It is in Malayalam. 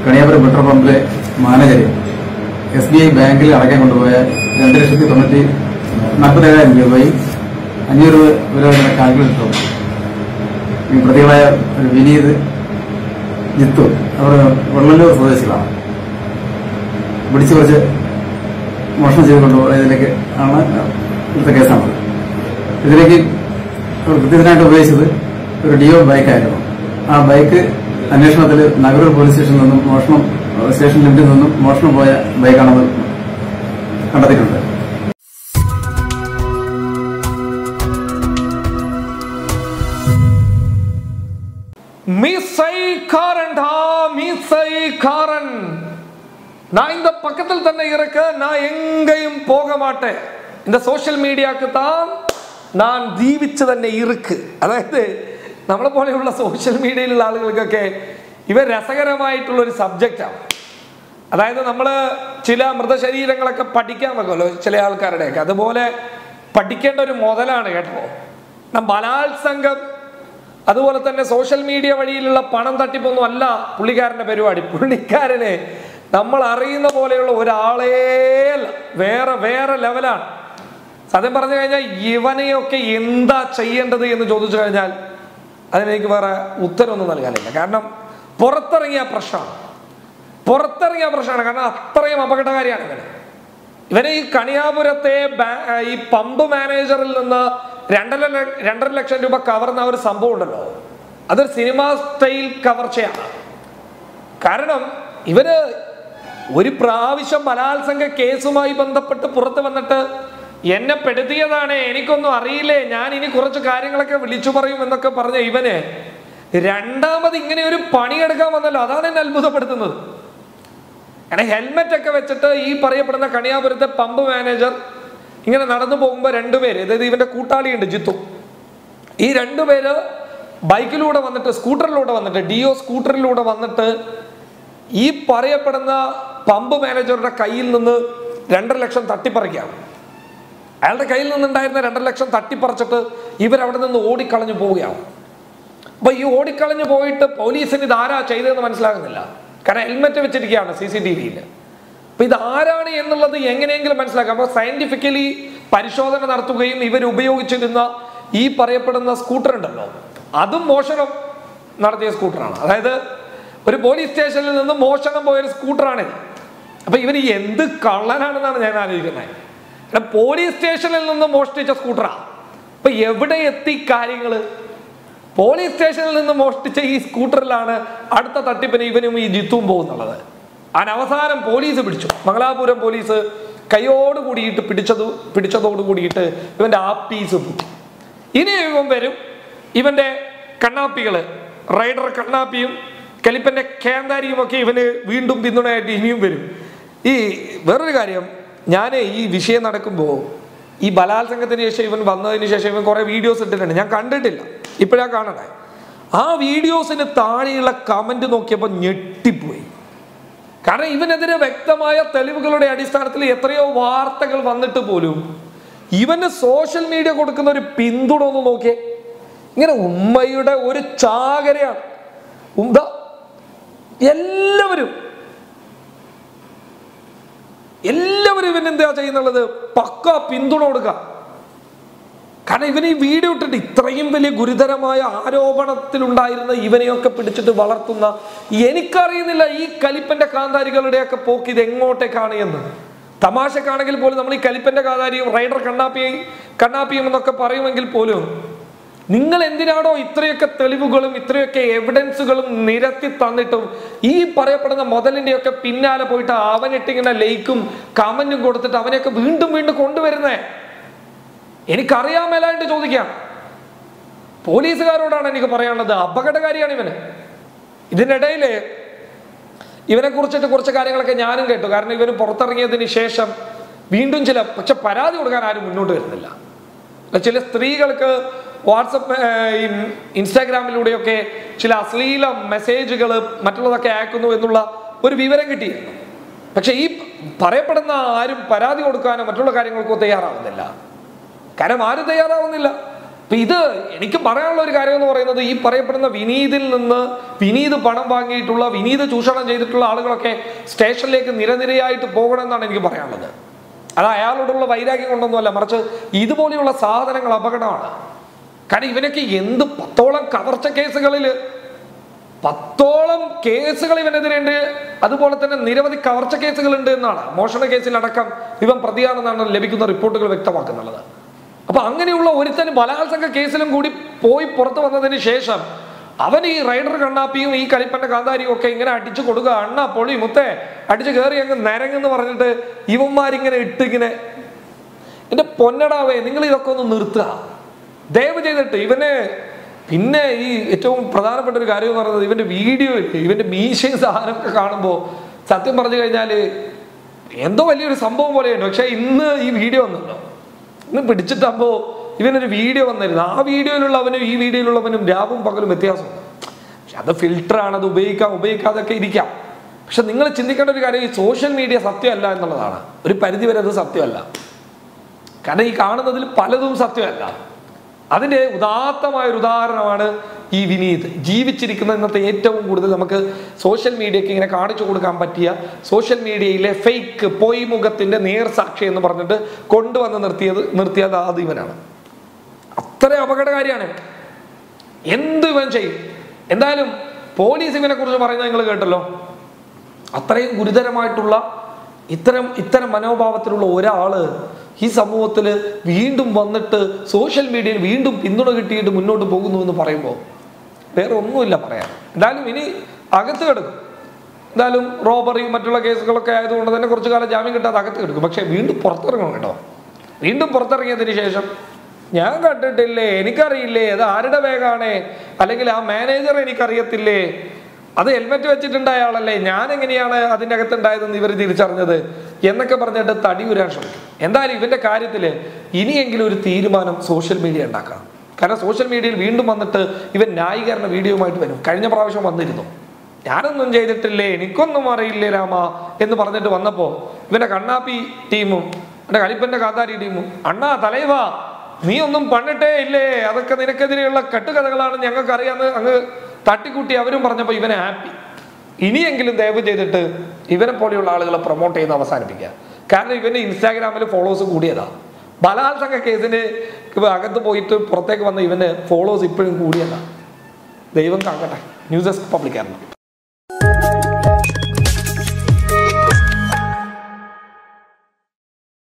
കണിയാപുരം പെട്രോൾ പമ്പിലെ മാനേജരെ SBI ബാങ്കിൽ അടയ്ക്കാൻ കൊണ്ടുപോയ 2,40,000 രൂപയും 500 രൂപ വില വരുന്ന കാൽക്കുലേറ്ററും ഈ പ്രതികളായ വിനീത്, ജിത്തു അവർ വെള്ളല്ലൂർ സ്വദേശികളാണ്. പിടിച്ചു കുറച്ച് മോഷണം ചെയ്ത് കൊണ്ടുപോയതിലേക്ക് ആണ് ഇവിടുത്തെ കേസാണത്. ഇതിലേക്ക് അവർ കൃത്യത്തിനായിട്ട് ഉപയോഗിച്ചത് ഒരു ഡിയോ ബൈക്കായിരുന്നു. ആ ബൈക്ക് അന്വേഷണത്തിൽ നഗരൂർ പോലീസ് സ്റ്റേഷനിൽ നിന്നും സ്റ്റേഷൻ ലിമിറ്റിൽ നിന്നും മോഷണം പോയ ബൈക്കാണെന്ന് കണ്ടെത്തിയിട്ടുണ്ട്. நான் இந்த பக்கத்தில் തന്നെ இருக்க, நான் எங்கேயும் போக மாட்டேன். இந்த சோஷியல் மீடியாக்கு தான் நான் ജീവിച്ചു തന്നെ ഇருக்கு. അതായത് നമ്മളെ പോലെയുള്ള സോഷ്യൽ മീഡിയയിലുള്ള ആളുകൾക്കൊക്കെ ഇവ രസകരമായിട്ടുള്ള ഒരു സബ്ജക്റ്റാണ്. അതായത് നമ്മൾ ചില മൃതശരീരങ്ങളൊക്കെ പഠിക്കാൻ വെക്കുമല്ലോ ചില ആൾക്കാരുടെയൊക്കെ, അതുപോലെ പഠിക്കേണ്ട ഒരു മുതലാണ് കേട്ടോ. ബലാത്സംഗം അതുപോലെ തന്നെ സോഷ്യൽ മീഡിയ വഴിയിലുള്ള പണം തട്ടിപ്പൊന്നും അല്ല പുള്ളിക്കാരൻ്റെ പരിപാടി. പുള്ളിക്കാരന് നമ്മൾ അറിയുന്ന പോലെയുള്ള ഒരാളേ അല്ല, വേറെ ലെവലാണ്. സത്യം പറഞ്ഞു കഴിഞ്ഞാൽ ഇവനെയൊക്കെ എന്താ ചെയ്യേണ്ടത് എന്ന് ചോദിച്ചു കഴിഞ്ഞാൽ അതിനെനിക്ക് വേറെ ഉത്തരവൊന്നും നൽകാനില്ല. കാരണം പുറത്തിറങ്ങിയ പ്രശ്നമാണ്. കാരണം അത്രയും അപകടകാരിയാണ് ഇവനെ ഈ കണിയാപുരത്തെ ഈ പമ്പ് മാനേജറിൽ നിന്ന് 2.5 ലക്ഷം രൂപ കവർന്ന ഒരു സംഭവം ഉണ്ടല്ലോ, അതൊരു സിനിമാ സ്റ്റൈൽ കവർച്ചയാണ്. കാരണം ഇവര് ഒരു പ്രാവശ്യം ബലാത്സംഗ കേസുമായി ബന്ധപ്പെട്ട് പുറത്ത് വന്നിട്ട് എന്നെ പെടുത്തിയതാണ്, എനിക്കൊന്നും അറിയില്ലേ, ഞാൻ ഇനി കുറച്ച് കാര്യങ്ങളൊക്കെ വിളിച്ചു പറയും എന്നൊക്കെ പറഞ്ഞ ഇവന് രണ്ടാമത് ഇങ്ങനെ ഒരു പണിയെടുക്കാൻ വന്നല്ലോ. അതാണ് എന്നെ അത്ഭുതപ്പെടുത്തുന്നത്. കാരണം ഹെൽമെറ്റ് ഒക്കെ വെച്ചിട്ട് ഈ പറയപ്പെടുന്ന കണിയാപുരത്തെ പമ്പ് മാനേജർ ഇങ്ങനെ നടന്നു പോകുമ്പോൾ 2 പേര്, അതായത് ഇവന്റെ കൂട്ടാളിയുണ്ട് ജിത്തു, ഈ 2 പേര് ബൈക്കിലൂടെ വന്നിട്ട് ഡിയോ സ്കൂട്ടറിലൂടെ വന്നിട്ട് ഈ പറയപ്പെടുന്ന പമ്പ് മാനേജറുടെ കയ്യിൽ നിന്ന് 2.5 ലക്ഷം തട്ടിപ്പറിക്കുകയാണ്. അയാളുടെ കയ്യിൽ നിന്നുണ്ടായിരുന്ന 2.5 ലക്ഷം തട്ടിപ്പറിച്ചിട്ട് ഇവരവിടെ നിന്ന് ഓടിക്കളഞ്ഞു പോവുകയാണ്. അപ്പൊ ഈ ഓടിക്കളഞ്ഞു പോയിട്ട് പോലീസിന് ഇതാരാ ചെയ്തതെന്ന് മനസ്സിലാകുന്നില്ല. കാരണം ഹെൽമെറ്റ് വെച്ചിരിക്കുകയാണ് CCTVയിൽ. അപ്പൊ ഇതാരാണ് എന്നുള്ളത് എങ്ങനെയെങ്കിലും മനസ്സിലാക്കാം. അപ്പൊ സയന്റിഫിക്കലി പരിശോധന നടത്തുകയും ഇവർ ഉപയോഗിച്ചിരുന്ന ഈ പറയപ്പെടുന്ന സ്കൂട്ടർ ഉണ്ടല്ലോ, അതും മോഷണം നടത്തിയ സ്കൂട്ടറാണ്. അതായത് ഒരു പോലീസ് സ്റ്റേഷനിൽ നിന്ന് മോഷണം പോയൊരു സ്കൂട്ടറാണിത്. അപ്പൊ ഇവർ എന്ത് കള്ളനാണെന്നാണ് ഞാൻ ആലോചിക്കുന്നത്. പോലീസ് സ്റ്റേഷനിൽ നിന്ന് മോഷ്ടിച്ച സ്കൂട്ടറാണ്. അപ്പൊ എവിടെ എത്തി കാര്യങ്ങള്? പോലീസ് സ്റ്റേഷനിൽ നിന്ന് മോഷ്ടിച്ച ഈ സ്കൂട്ടറിലാണ് അടുത്ത തട്ടിപ്പിന് ഇവനും ഈ ജിത്തുവും പോകുന്നുള്ളത്. അവസാനം പോലീസ് പിടിച്ചു. മംഗലാപുരം പോലീസ് കൈയോട് കൂടിയിട്ട് പിടിച്ചതോട് കൂടിയിട്ട് ഇവന്റെ ആപ്പീസ് പൂട്ടി. ഇനി ഇവൻ വരും, ഇവന്റെ കണ്ണാപ്പികള്, റൈഡർ കണ്ണാപ്പിയും കലിപ്പന്റെ കേന്താരിയും ഒക്കെ ഇവന് വീണ്ടും പിന്തുണയായിട്ട് ഇനിയും വരും. ഈ വേറൊരു കാര്യം, ഞാൻ ഈ വിഷയം നടക്കുമ്പോൾ ഈ ബലാത്സംഗത്തിന് ശേഷം ഇവൻ വന്നതിന് ശേഷം ഇവൻ കുറെ വീഡിയോസ് ഇട്ടിട്ടുണ്ട്, ഞാൻ കണ്ടിട്ടില്ല, ഇപ്പോഴാ കാണണേ. ആ വീഡിയോസിന് താഴെയുള്ള കമന്റ് നോക്കിയപ്പോൾ ഞെട്ടിപ്പോയി. കാരണം ഇവനെതിരെ വ്യക്തമായ തെളിവുകളുടെ അടിസ്ഥാനത്തിൽ എത്രയോ വാർത്തകൾ വന്നിട്ട് പോലും ഇവന് സോഷ്യൽ മീഡിയ കൊടുക്കുന്ന ഒരു പിന്തുണ ഒന്ന് നോക്കിയേ. ഇങ്ങനെ ഉമ്മയുടെ ഒരു ചാകരയാണ്. എല്ലാവരും ഇവനെന്താ ചെയ്യുന്നുള്ളത്? പക്ക പിന്തുണ കൊടുക്കുക. കാരണം ഇവന് ഈ വീഡിയോ ഇട്ടിട്ട് ഇത്രയും വലിയ ഗുരുതരമായ ആരോപണത്തിലുണ്ടായിരുന്ന ഇവനെയൊക്കെ പിടിച്ചിട്ട് വളർത്തുന്ന, എനിക്കറിയുന്നില്ല ഈ കലിപ്പന്റെ കാന്താരികളുടെയൊക്കെ പോക്ക് ഇത് എങ്ങോട്ടേക്കാണ് എന്ന്. തമാശക്കാണെങ്കിൽ പോലും നമ്മൾ ഈ കലിപ്പന്റെ കാന്താരിയും റൈഡർ കണ്ണാപ്പിയും എന്നൊക്കെ പറയുമെങ്കിൽ പോലും നിങ്ങൾ എന്തിനാണോ ഇത്രയൊക്കെ തെളിവുകളും ഇത്രയൊക്കെ എവിഡൻസുകളും നിരത്തി തന്നിട്ടും ഈ പറയപ്പെടുന്ന മുതലിന്റെയൊക്കെ പിന്നാലെ പോയിട്ട് അവനിട്ടിങ്ങനെ ലൈക്കും കമന്റും കൊടുത്തിട്ട് അവനെയൊക്കെ വീണ്ടും കൊണ്ടുവരുന്നേ? എനിക്കറിയാൻ മേലായിട്ട് ചോദിക്കാം. പോലീസുകാരോടാണ് എനിക്ക് പറയാനുള്ളത്. അപകടകാരിയാണ് ഇവന്. ഇതിനിടയില് ഇവനെ കുറിച്ചിട്ട് കുറച്ച് കാര്യങ്ങളൊക്കെ ഞാനും കേട്ടു. കാരണം ഇവന് പുറത്തിറങ്ങിയതിന് ശേഷം വീണ്ടും പക്ഷെ പരാതി കൊടുക്കാൻ ആരും മുന്നോട്ട് വരുന്നില്ല. ചില സ്ത്രീകൾക്ക് വാട്സപ്പ് ഇൻസ്റ്റാഗ്രാമിലൂടെയൊക്കെ ചില അശ്ലീല മെസ്സേജുകൾ മറ്റുള്ളതൊക്കെ അയക്കുന്നു എന്നുള്ള ഒരു വിവരം കിട്ടിയിരുന്നു. പക്ഷെ ഈ പറയപ്പെടുന്ന ആരും പരാതി കൊടുക്കാനോ മറ്റുള്ള കാര്യങ്ങൾക്കോ തയ്യാറാവുന്നില്ല. കാരണം ആരും തയ്യാറാവുന്നില്ല. അപ്പൊ ഇത് എനിക്ക് പറയാനുള്ള ഒരു കാര്യം എന്ന് പറയുന്നത്, ഈ പറയപ്പെടുന്ന വിനീതിൽ നിന്ന് വിനീത് പണം വാങ്ങിയിട്ടുള്ള, വിനീത് ചൂഷണം ചെയ്തിട്ടുള്ള ആളുകളൊക്കെ സ്റ്റേഷനിലേക്ക് നിരനിരയായിട്ട് പോകണമെന്നാണ് എനിക്ക് പറയാനുള്ളത്. അത് അയാളോടുള്ള വൈരാഗ്യം കൊണ്ടൊന്നുമല്ല, മറിച്ച് ഇതുപോലെയുള്ള സാധനങ്ങൾ അപകടമാണ്. കാരണം ഇവനൊക്കെ എന്ത് 10ഓളം കവർച്ച കേസുകളിൽ 10ഓളം കേസുകൾ ഇവനെതിരെയുണ്ട്. അതുപോലെ തന്നെ നിരവധി കവർച്ച കേസുകളുണ്ട് എന്നാണ്, മോഷണ കേസിലടക്കം ഇവൻ പ്രതിയാണെന്നാണ് ലഭിക്കുന്ന റിപ്പോർട്ടുകൾ വ്യക്തമാക്കുന്നുള്ളത്. അപ്പൊ അങ്ങനെയുള്ള ഒരുത്തന് ബലാത്സംഗ കേസിലും കൂടി പോയി പുറത്തു വന്നതിന് ശേഷം അവൻ ഈ റൈഡർ കണ്ണാപ്പിയും ഈ കലിപ്പന്റെ കാന്താരിയും ഒക്കെ ഇങ്ങനെ അടിച്ചു കൊടുക്കുക, അണ്ണ പൊളി മുത്തേ അടിച്ചു കയറി അങ്ങ് നരങ്ങെന്ന് പറഞ്ഞിട്ട് ഇവന്മാരിങ്ങനെ ഇട്ടിങ്ങനെ. എന്റെ പൊന്നടാവേ, നിങ്ങൾ ഇതൊക്കെ ഒന്ന് നിർത്തുക ദയവ് ചെയ്തിട്ട്. ഇവന് പിന്നെ ഈ ഏറ്റവും പ്രധാനപ്പെട്ട ഒരു കാര്യം എന്ന് പറയുന്നത്, ഇവന്റെ വീഡിയോ ഇവന്റെ മീശയും സാധനമൊക്കെ കാണുമ്പോൾ സത്യം പറഞ്ഞു കഴിഞ്ഞാല് എന്തോ വലിയൊരു സംഭവം പോലെയുണ്ട്. പക്ഷെ ഇന്ന് ഈ വീഡിയോ വന്നല്ലോ, ഇന്ന് പിടിച്ചിട്ടാകുമ്പോ ഇവനൊരു വീഡിയോ വന്നിരുന്നു. ആ വീഡിയോയിലുള്ളവനും ഈ വീഡിയോയിലുള്ളവനും രാവും പകലും വ്യത്യാസമുണ്ട്. പക്ഷെ അത് ഫിൽറ്ററാണ്, അത് ഉപയോഗിക്കാതൊക്കെ ഇരിക്കാം. പക്ഷെ നിങ്ങൾ ചിന്തിക്കേണ്ട ഒരു കാര്യം, ഈ സോഷ്യൽ മീഡിയ സത്യമല്ല എന്നുള്ളതാണ്. ഒരു പരിധി വരെ അത് സത്യമല്ല. കാരണം ഈ കാണുന്നതിൽ പലതും സത്യമല്ല. അതിന്റെ ഉദാത്തമായ ഒരു ഉദാഹരണമാണ് ഈ വിനീത്. ജീവിച്ചിരിക്കുന്ന ഇന്നത്തെ ഏറ്റവും കൂടുതൽ നമുക്ക് സോഷ്യൽ മീഡിയക്ക് ഇങ്ങനെ കാണിച്ചു കൊടുക്കാൻ പറ്റിയ, സോഷ്യൽ മീഡിയയിലെ ഫേക്ക് പൊയ്മുഖത്തിന്റെ നേർസാക്ഷി എന്ന് പറഞ്ഞിട്ട് കൊണ്ടുവന്ന് നിർത്തിയത് അത് ഇവനാണ്. അത്ര അപകടകാരിയാണ്. എന്ത് ഇവൻ ചെയ്യും. എന്തായാലും പോലീസ് ഇവനെ കുറിച്ച് പറയുന്നത് നിങ്ങൾ കേട്ടല്ലോ. അത്രയും ഗുരുതരമായിട്ടുള്ള ഇത്തരം മനോഭാവത്തിലുള്ള ഒരാള് ഈ സമൂഹത്തിൽ വീണ്ടും വന്നിട്ട് സോഷ്യൽ മീഡിയയിൽ വീണ്ടും പിന്തുണ കിട്ടിയിട്ട് മുന്നോട്ട് പോകുന്നു എന്ന് പറയുമ്പോൾ വേറെ ഒന്നുമില്ല പറയാൻ. എന്തായാലും ഇനി അകത്ത് കിടക്കും. എന്തായാലും റോബറിയും മറ്റുള്ള കേസുകളൊക്കെ ആയതുകൊണ്ട് തന്നെ കുറച്ചു കാലം ജാമ്യം കിട്ടാതെ അകത്ത് കിടക്കും. പക്ഷെ വീണ്ടും പുറത്തിറങ്ങണം കേട്ടോ. വീണ്ടും പുറത്തിറങ്ങിയതിന് ശേഷം ഞാൻ കണ്ടിട്ടില്ലേ, എനിക്കറിയില്ലേ, അത് ആരുടെ ബാഗാണ്, അല്ലെങ്കിൽ ആ മാനേജർ എനിക്കറിയത്തില്ലേ, അത് ഹെൽമെറ്റ് വെച്ചിട്ടുണ്ടായ ആളല്ലേ, ഞാൻ എങ്ങനെയാണ് അതിൻ്റെ അകത്തുണ്ടായതെന്ന് ഇവർ തിരിച്ചറിഞ്ഞത് എന്നൊക്കെ പറഞ്ഞിട്ട് തടി ഉരാൻ ശ്രമിക്കും. എന്തായാലും ഇവന്റെ കാര്യത്തിൽ ഇനിയെങ്കിലും ഒരു തീരുമാനം സോഷ്യൽ മീഡിയ ഉണ്ടാക്കണം. കാരണം സോഷ്യൽ മീഡിയയിൽ വീണ്ടും വന്നിട്ട് ഇവൻ ന്യായീകരണ വീഡിയോയുമായിട്ട് വരും. കഴിഞ്ഞ പ്രാവശ്യം വന്നിരുന്നു, ഞാനൊന്നും ചെയ്തിട്ടില്ലേ, എനിക്കൊന്നും അറിയില്ലേ രാമ എന്ന് പറഞ്ഞിട്ട് വന്നപ്പോൾ ഇവന്റെ കണ്ണാപ്പി ടീമും എന്റെ കലിപ്പന്റെ കാന്താരി ടീമും, അണ്ണാ തലൈവാ നീ ഒന്നും പണിട്ടേ ഇല്ലേ, അതൊക്കെ നിനക്കെതിരെയുള്ള കെട്ടുകഥകളാണ് ഞങ്ങൾക്ക് അറിയാന്ന് അങ്ങ് തട്ടിക്കൂട്ടി അവരും പറഞ്ഞപ്പോൾ ഇവനെ ഹാപ്പി. ഇനിയെങ്കിലും ദയവ് ചെയ്തിട്ട് ഇവനെ പോലെയുള്ള ആളുകളെ പ്രൊമോട്ട് ചെയ്യുന്ന അവസാനിപ്പിക്കുക. കാരണം ഇവന്റെ ഇൻസ്റ്റാഗ്രാമിൽ ഫോളോവേഴ്സ് കൂടിയതാ. ബലാത്സംഗ കേസിന് അകത്ത് പോയിട്ട് പുറത്തേക്ക് വന്ന ഇവന്റെ ഫോളോവേഴ്സ് ഇപ്പോഴും കൂടിയതാ. ദൈവം കാക്കട്ടെ. News desk public Kerala.